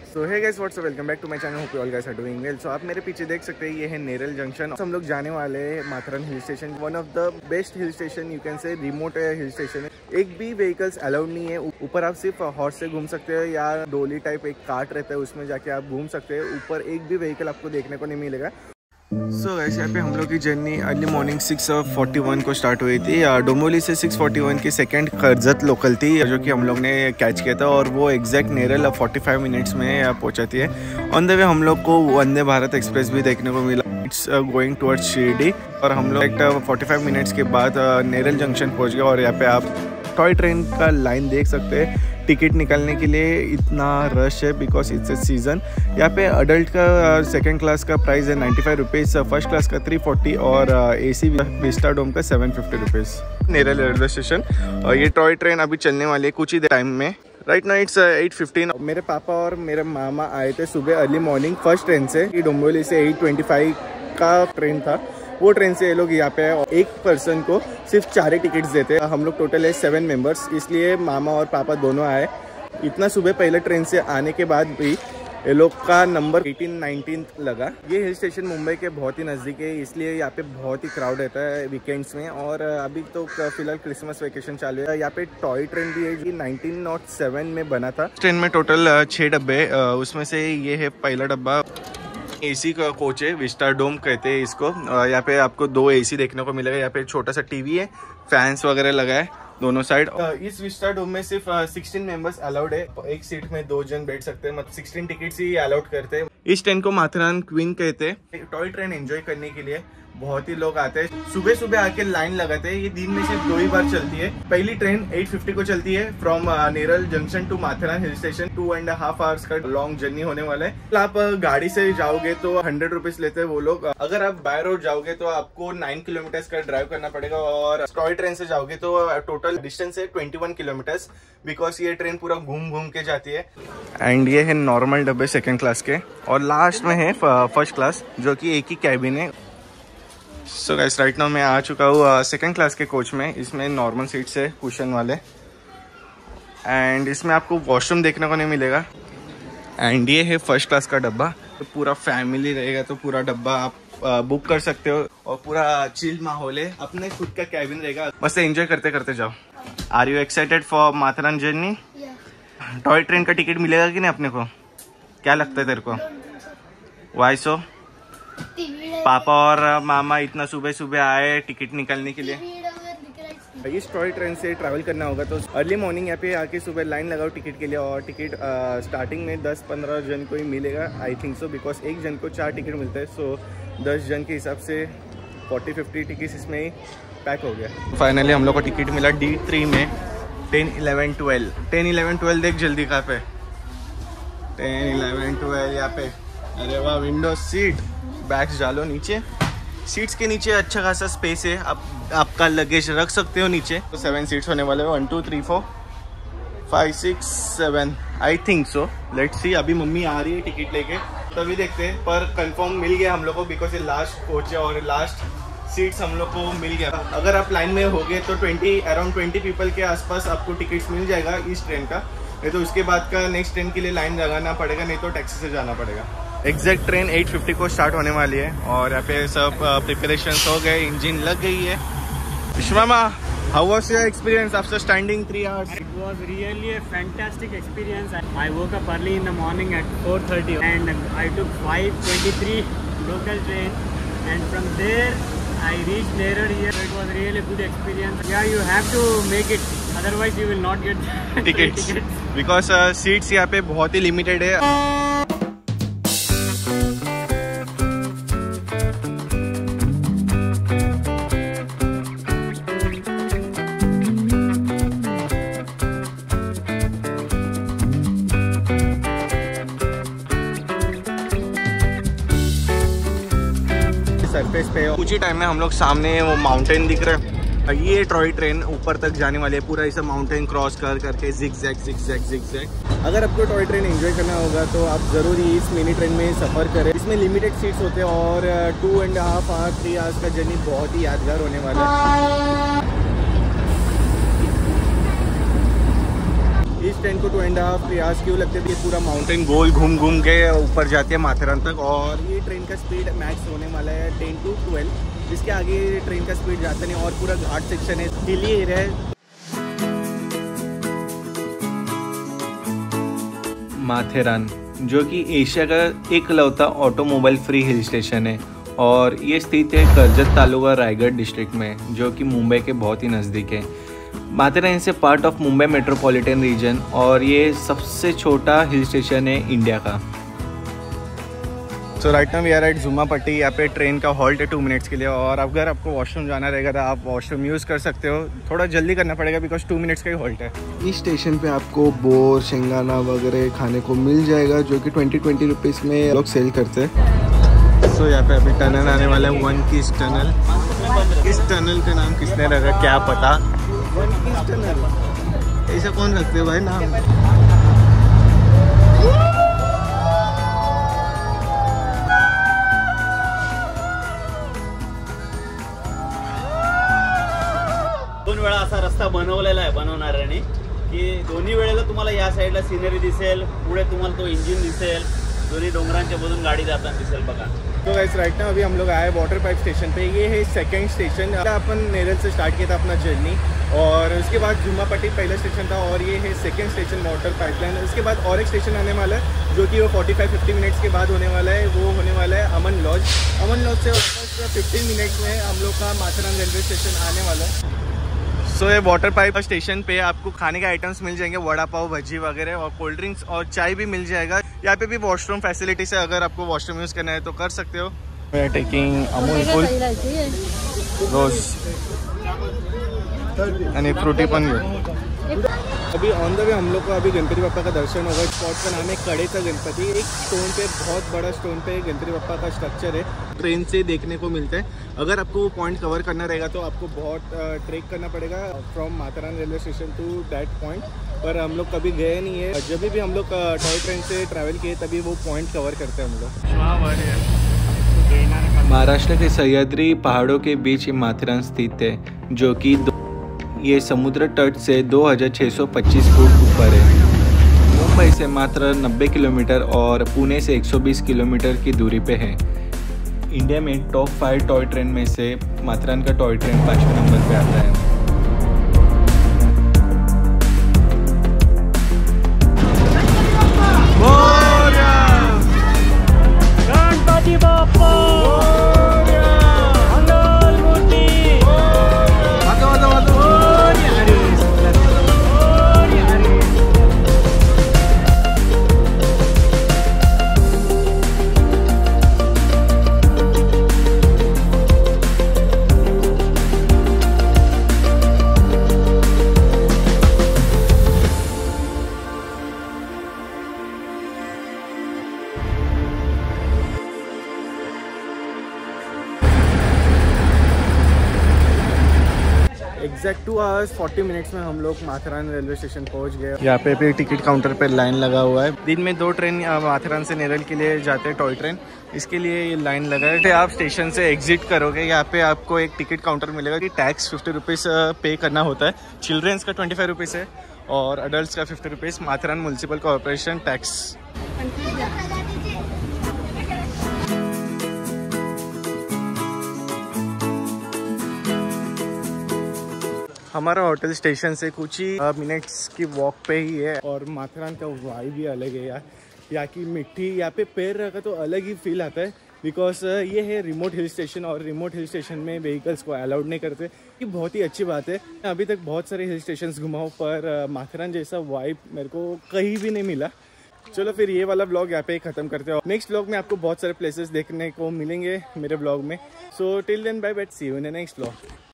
So hey guys what's up, welcome back to my channel, hope you all guys are doing well. So आप मेरे पीछे देख सकते हैं, ये है नेरल जंक्शन। हम लोग जाने वाले हैं Matheran hill station, one of the best hill station, you can say remote hill station है। एक भी व्हीकल्स अलाउड नहीं है ऊपर, आप सिर्फ हॉर्स से घूम सकते हो या डोली टाइप एक कार्ट रहता है उसमें जाके आप घूम सकते हैं। ऊपर एक भी व्हीकल आपको देखने को नहीं मिलेगा। सो वैसे यहाँ पे हम लोग की जर्नी अर्ली मॉर्निंग 6:41 को स्टार्ट हुई थी। डोंबिवली से 6:41 की सेकंड कर्जत लोकल थी जो कि हम लोग ने कैच किया था, और वो एग्जैक्ट नेरल 45 मिनट्स में पहुँचाती है। ऑन द वे हम लोग को वंदे भारत एक्सप्रेस भी देखने को मिला, इट्स गोइंग टुवर्ड्स शिरडी। और हम लोग 45 मिनट्स के बाद नेरल जंक्शन पहुँच गए। और यहाँ पे आप टॉय ट्रेन का लाइन देख सकते हैं। टिकट निकालने के लिए इतना रश है बिकॉज इट्स ए सीज़न। यहाँ पे अडल्ट का सेकंड क्लास का प्राइस है 95 रुपीज़, फर्स्ट क्लास का 340 और AC विस्टा डोम का 750 रुपीज़। नेरल रेलवे स्टेशन, और ये टॉय ट्रेन अभी चलने वाली है कुछ ही टाइम में। Right now it's 8:15। मेरे पापा और मेरे मामा आए थे सुबह अर्ली मॉर्निंग फर्स्ट ट्रेन से। डोंबिवली से 8:25 का ट्रेन था, वो ट्रेन से ये लोग यहाँ पे एक पर्सन को सिर्फ 4 ही टिकट्स देते हैं। हम लोग टोटल है 7 मेंबर्स, इसलिए मामा और पापा दोनों आए। इतना सुबह पहले ट्रेन से आने के बाद भी ये लोग का नंबर 18-19 लगा। ये हिल स्टेशन मुंबई के बहुत ही नज़दीक है, इसलिए यहाँ पे बहुत ही क्राउड रहता है वीकेंड्स में। और अभी तो फिलहाल क्रिसमस वेकेशन चालू है। यहाँ पे टॉय ट्रेन भी है जी, 1907 में बना था। ट्रेन में टोटल 6 डब्बे, उसमें से ये है पहला डब्बा। AC का कोच है, विस्टा डोम कहते हैं इसको। यहाँ पे आपको 2 AC देखने को मिलेगा। यहाँ पे छोटा सा टीवी है, फैंस वगैरह लगा है दोनों साइड। इस विस्टा डोम में सिर्फ 16 मेंबर्स अलाउड है। एक सीट में 2 जन बैठ सकते हैं, मतलब 16 टिकट्स ही अलाउड करते हैं। इस ट्रेन को माथेरान क्वीन कहते हैं। टॉय ट्रेन एंजॉय करने के लिए बहुत ही लोग आते हैं। सुबह सुबह आके लाइन लगाते हैं। ये दिन में सिर्फ 2 ही बार चलती है। पहली ट्रेन 8:50 को चलती है from Neral junction to Matheran hill station. 2.5 hours का लॉन्ग जर्नी होने वाला है। आप गाड़ी से जाओगे तो 100 रुपीज लेते हैं वो लोग। अगर आप बाय रोड जाओगे तो आपको 9 किलोमीटर का ड्राइव करना पड़ेगा। और टॉय ट्रेन से जाओगे तो टोटल डिस्टेंस है 21 किलोमीटर, बिकॉज ये ट्रेन पूरा घूम घूम के जाती है। एंड ये है नॉर्मल डब्बे सेकेंड क्लास के, और लास्ट में है फर्स्ट क्लास जो कि एक ही कैबिन है। सो गाइस राइट नाउ मैं आ चुका हूँ सेकंड क्लास के कोच में। इसमें नॉर्मल सीट्स है कुशन वाले, एंड इसमें आपको वॉशरूम देखने को नहीं मिलेगा। एंड ये है फर्स्ट क्लास का डब्बा, तो पूरा फैमिली रहेगा तो पूरा डब्बा आप बुक कर सकते हो। और पूरा चिल माहौल है, अपने खुद का कैबिन रहेगा, बस एंजॉय करते करते जाओ। Are you excited for Matheran journey? Toy train का टिकट मिलेगा कि नहीं अपने को? क्या लगता है तेरे को? Why so? पापा और मामा इतना सुबह सुबह आए टिकट निकालने के लिए। इस टॉय ट्रेन से ट्रैवल करना होगा तो अर्ली मॉर्निंग यहाँ पे आके सुबह लाइन लगाओ टिकट के लिए। और टिकट स्टार्टिंग में 10-15 जन को ही मिलेगा, आई थिंक सो, बिकॉज एक जन को 4 टिकट मिलता है। सो 10 जन के हिसाब से 40-50 टिकट इसमें ही पैक हो गया। फाइनली हम लोग को टिकट मिला D3 में 10, 11, 12। 10, 11, 12 देख जल्दी कहाँ पे? 10, 11, 12 यहाँ पे। अरे वाह, विंडो सीट, बैग्स डालो नीचे। सीट्स के नीचे अच्छा खासा स्पेस है, आपका लगेज रख सकते हो नीचे। तो 7 सीट्स होने वाले हैं, 1, 2, 3, 4, 5, 6, 7 I think so. Let's see, अभी मम्मी आ रही है टिकट लेके, तभी देखते हैं। पर कंफर्म मिल गया हम लोग को, बिकॉज ये लास्ट कोच है और लास्ट सीट्स हम लोग को मिल गया। अगर आप लाइन में होगे तो अराउंड 20 पीपल के आसपास आपको टिकट्स मिल जाएगा इस ट्रेन का। नहीं तो उसके बाद का नेक्स्ट ट्रेन के लिए लाइन लगाना पड़ेगा, नहीं तो टैक्सी से जाना पड़ेगा। एग्जैक्ट ट्रेन 8:50 को स्टार्ट होने वाली है, और यहाँ पे सब प्रिपरेशंस हो गए, इंजन लग गई है। विश्वमा, how was your experience after standing 3 hours? It was really a fantastic experience. I woke up early in the morning at 4:30 and I took 5:23 local train, and from there I reached Nerad here. It was really a good experience. Yeah, you have to make it, otherwise you will not get tickets. Because seats यहाँ पे बहुत ही limited है। Surface पे कुछ ही time में हम लोग सामने वो माउंटेन दिख रहा है। ये टॉय ट्रेन ऊपर तक जाने वाली है, पूरा ऐसा माउंटेन क्रॉस कर करके जिग-जैग। अगर आपको टॉय ट्रेन एंजॉय करना होगा तो आप ज़रूर ही इस मिनी ट्रेन में सफ़र करें। इसमें लिमिटेड सीट्स होते हैं और 2.5 आवर 3 आवर्स का जर्नी बहुत ही यादगार होने वाला है। इस फर्स्ट ट्रेन को 2.5 प्रयास क्यों लगते थे। पूरा माउंटेन गोल घूम घूम के ऊपर जाती है माथेरान तक, और ये ट्रेन का स्पीड मैक्स होने वाला है 10 to 12। इसके आगे ट्रेन का स्पीड जाता नहीं, और पूरा घाट सेक्शन है, हिली एरिया है। माथेरान जो कि एशिया का एकलौता ऑटोमोबाइल फ्री हिल स्टेशन है, और ये स्थित है कर्जत तालुका रायगढ़ डिस्ट्रिक्ट में, जो कि मुंबई के बहुत ही नज़दीक है। Matheran is a part of Mumbai metropolitan region, और ये सबसे छोटा हिल स्टेशन है इंडिया का। So right now we are at Jumma Patti. यहाँ पे ट्रेन का हॉल्ट है 2 मिनट्स के लिए, और अगर आपको वॉशरूम जाना रहेगा तो आप वॉशरूम यूज़ कर सकते हो। थोड़ा जल्दी करना पड़ेगा बिकॉज 2 मिनट्स का ही हॉल्ट है। इस स्टेशन पे आपको बोर शेंगाना वगैरह खाने को मिल जाएगा, जो कि 20 रुपीज़ में लोग सेल करते हैं। सो यहाँ पे अभी टनल आने वाला है, वन कीज टनल। इस टनल का नाम किसने रखा क्या पता, वन कीज टनल ऐसा कौन रखते भाई नाम। दोन वेळा असा रस्ता बनवलेला आहे बनवणाऱ्याने, की दोन्ही वेळेला तुम्हाला या साईडला सिनरी दिसेल, पुढे तुम्हाला तो इंजिन दिसेल, दोन्ही डोंगरांच्या मधून गाड़ी जाता दिसेल बघा। तो गाइस राइट ना अभी हम लोग आए वाटर पाइप स्टेशन पे। ये है सेकंड स्टेशन। अपन नेरल से स्टार्ट किया था अपना जर्नी, और उसके बाद जुम्मा पट्टी पहला स्टेशन था, और ये है सेकंड स्टेशन वाटर पाइपलाइन। उसके बाद और एक स्टेशन आने वाला है, जो कि वो 45-50 मिनट्स के बाद होने वाला है। वो होने वाला है अमन लॉज। अमन लॉज से वापस 15 मिनट्स में हम लोग का माथेरान रेलवे स्टेशन आने वाला है। सो ये वाटर पाइप स्टेशन पे आपको खाने के आइटम्स मिल जाएंगे, वड़ा पाव, भजी वगैरह, और कोल्ड ड्रिंक्स और चाय भी मिल जाएगा। यहाँ पे भी वॉशरूम फैसिलिटीज है, अगर आपको वॉशरूम यूज़ करना है तो कर सकते हो। We are taking Amul cool rose आणि फ्रूटी पण घेऊ। अभी ऑन द वे हम लोग को अभी गणपति बप्पा का दर्शन होगा। स्पॉट का नाम है कड़ेचा गणपति। एक स्टोन पे, बहुत बड़ा स्टोन पे गणपति बप्पा का स्ट्रक्चर है, ट्रेन से देखने को मिलता है। अगर आपको वो पॉइंट कवर करना रहेगा तो आपको बहुत ट्रेक करना पड़ेगा from Matheran railway station to that point, पर हम लोग कभी गए नहीं है। जब भी हम लोग टॉय ट्रेन से ट्रैवल किए तभी वो पॉइंट कवर करते हैं हम लोग। महाराष्ट्र के सह्याद्री पहाड़ों के बीच ये माथेरान स्थित है, जो कि ये समुद्र तट से 2625 फुट ऊपर है। मुंबई से मात्र 90 किलोमीटर और पुणे से 120 किलोमीटर की दूरी पे है। इंडिया में टॉप 5 टॉय ट्रेन में से माथेरान का टॉय ट्रेन 5वें नंबर पे आता है। Ganpati Bappa exact 2 hours 40 minutes में हम लोग माथेरान रेलवे स्टेशन पहुंच गए। यहाँ पे भी टिकट काउंटर पे लाइन लगा हुआ है। दिन में 2 ट्रेन माथेरान से नेरल के लिए जाते हैं, टॉय ट्रेन, इसके लिए ये लाइन लगा है। आप स्टेशन से एग्जिट करोगे, यहाँ पे आपको एक टिकट काउंटर मिलेगा कि टैक्स 50 रुपीज़ पे करना होता है। चिल्ड्रेंस का 25 रुपीज़ है और अडल्ट का 50 rupees. Matheran municipal corporation tax. हमारा होटल स्टेशन से कुछ ही मिनट्स की वॉक पे ही है, और माथेरान का वाइब भी अलग है यार। यहाँ की मिट्टी, यहाँ पे पैर रखा तो अलग ही फील आता है, बिकॉज ये है रिमोट हिल स्टेशन, और रिमोट हिल स्टेशन में व्हीकल्स को अलाउड नहीं करते। ये बहुत ही अच्छी बात है। अभी तक बहुत सारे हिल स्टेशंस घुमाऊँ, पर माथेरान जैसा वाइब मेरे को कहीं भी नहीं मिला। चलो फिर ये वाला ब्लॉग यहाँ पे ख़त्म करते हो। नेक्स्ट ब्लॉग में आपको बहुत सारे प्लेसेस देखने को मिलेंगे मेरे ब्लॉग में। So till then bye bye, see you in the next blog.